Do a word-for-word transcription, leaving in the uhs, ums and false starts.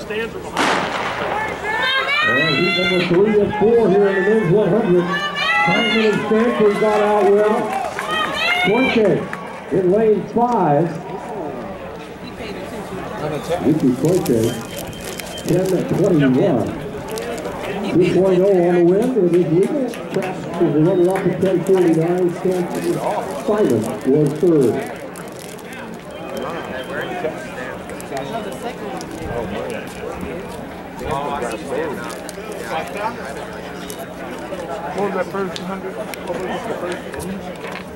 stands are behind. And he's number three and four here in the men's one hundred. Simon and Stanford got out well. Conche in lane five. Ricky Conche, ten twenty-one. two point oh on the win. It is legal. Traps is the runner-up at ten forty-nine. Stanford Simon was third. What was that first one hundred? What was the first?